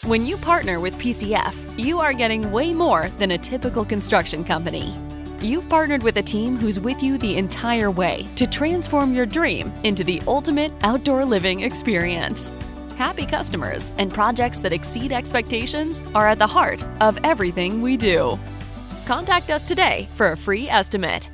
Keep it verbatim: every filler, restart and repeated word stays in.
When you partner with P C F, you are getting way more than a typical construction company. You've partnered with a team who's with you the entire way to transform your dream into the ultimate outdoor living experience. Happy customers and projects that exceed expectations are at the heart of everything we do. Contact us today for a free estimate.